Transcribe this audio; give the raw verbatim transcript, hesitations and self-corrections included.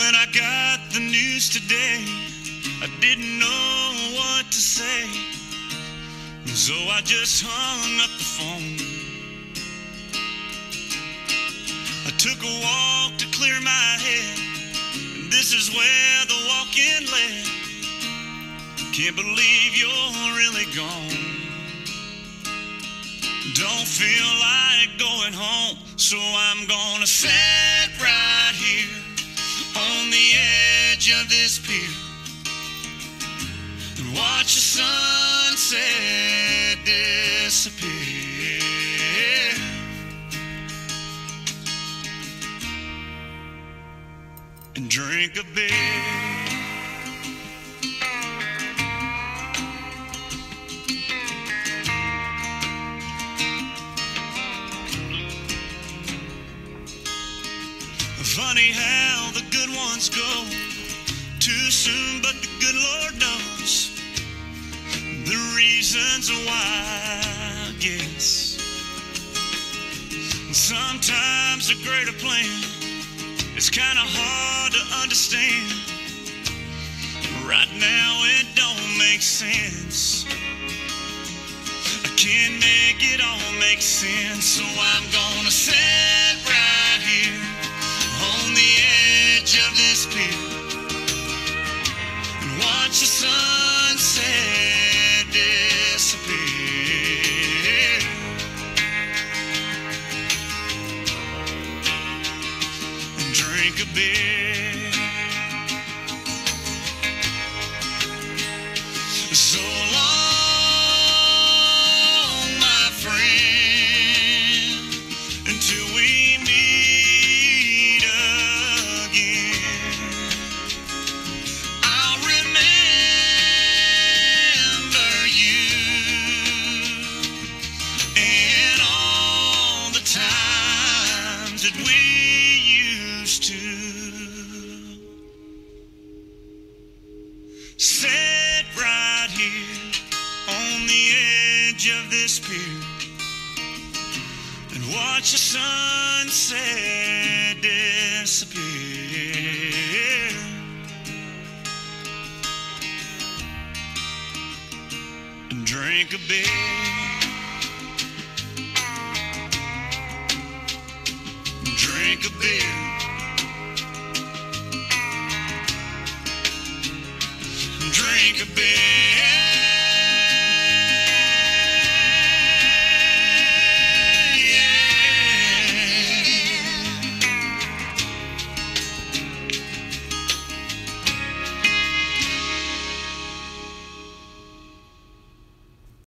When I got the news today, I didn't know what to say, so I just hung up the phone. I took a walk to clear my head, and this is where the walk-in led. Can't believe you're really gone. Don't feel like going home, so I'm gonna sit right here on the edge of this pier and watch the sunset disappear and drink a beer. Funny how the good ones go too soon, but the good Lord knows the reasons why, I guess. Sometimes a greater plan is kind of hard to understand. Right now it don't make sense. I can't make it all make sense, so I'm gonna sit right here on the edge of this pier and watch the sunset disappear and drink a beer. So long, my friend, until we meet again. I'll remember you and all the times that we used to sit right here on the edge of this pier and watch the sunset disappear and drink a beer. Drink a beer. Drink a beer.